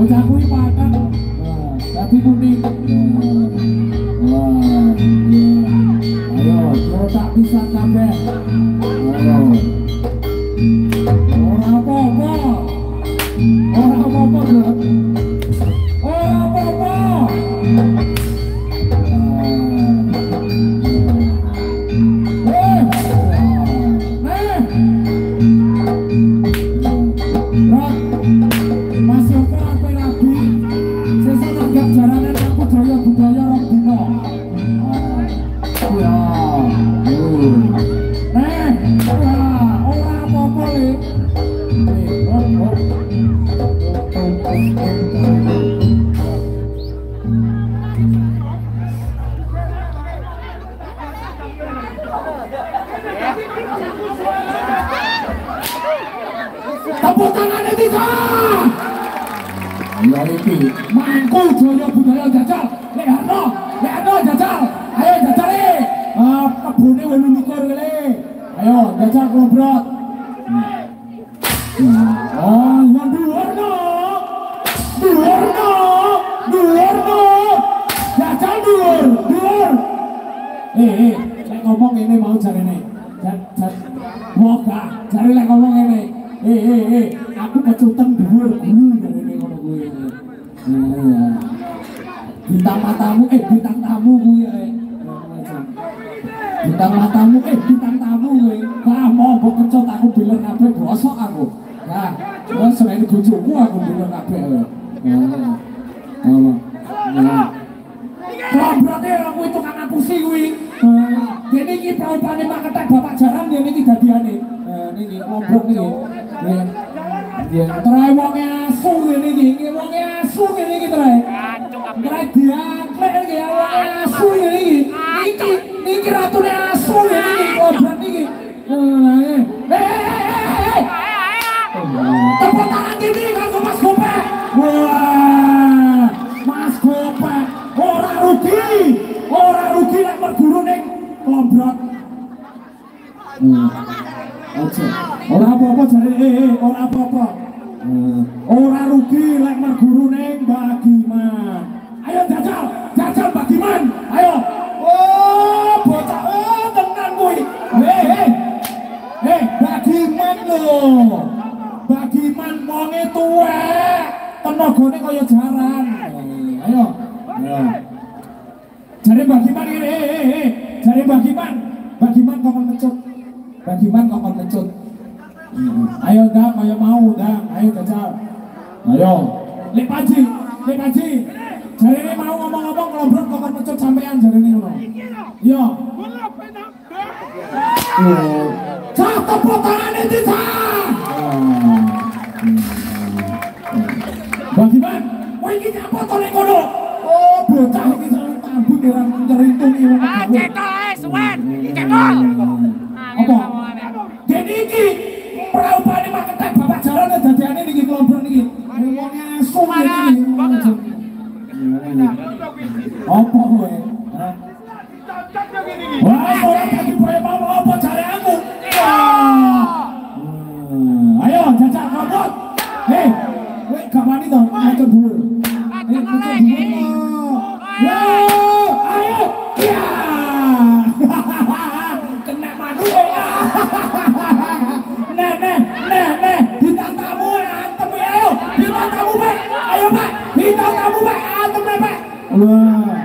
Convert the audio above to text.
bocah kuwi makan dadi kuning. Wah, ayo tak bisa kabeh. Ayo. Ora apa-apa. Ora apa-apa, Bro. Ora apa-apa. Tepuk tangan Etika. Ya iki mangku Jaya Budaya Jajal. Lek Harno Jajal. Ayo Jajal e. Kebune 28 kele. Ayo Jajal klobrot. Oh, yang Duwarno. Jajal dhuwur. Lek ngomong ngene mau jarene. Moga jare lek ngomong ngene. Aku kecuteng dhuwur jarene ngono kuwi. Bintang tamu kuwi bintang tamu kuwi. Wah, mau mbok kecut aku bilang kabeh bosok aku. Nah, wong selain bojoku aku bilang kabeh. Berarti aku itu kan ngapusi kuwi. Dene iki praupane paketek Bapak Jaran dene iki dadiane. Niki lombok niki. Nggih. Terae wonge asu ngene iki, wonge asu ngene iki terae. Terae diaklek iki wonge asu ngene iki. Niki ratune asu ngene iki, lombok niki. Tepuk tangan gini kanggo Mas Gopek. Wah, Mas Gopek ora rugi nek merguru ning Lombrot. Ora apa-apa jare ora apa-apa. Ora rugi lek merguru ning Bagiman. Ayo jajal Bagiman. Ayo. Oh, bocah tenan kuwi. Bagiman lho. Bagiman wonge tuwek. Tenagane kaya jaran. Ayo. Jare Bagiman ngene. Jare Bagiman kok mecut. Ayo Dam, ayo mau Dam, ayo jajal. Ayo. Lek Panji. Jarene mau ngomong-ngomong Lombrot kok mecut sampean jarene ngono. Iya. Cak tepuk tangane Tita. Bagiman, kowe iki nyapa to nek ngono? Oh, bocah iki sareng tambut ora ngerintung iki wong gawe. Cetok ae suwen, cekol. Apa? Dene iki praupane paketek Bapak Jaran dadiane niki Lombrot niki. Wong asu iki. Apa kowe? Wah, ora dadi kowe mau apa jare aku? Ayo jajal kabut. Kowe gawani to macet dhuwur. Yo, ayo. Ya. Kena madu ya. Nah. Bintang tamu antem ayo. Bintang tamu Pak. Ayo Pak. Bintang tamu Pak antem Pak. Wah.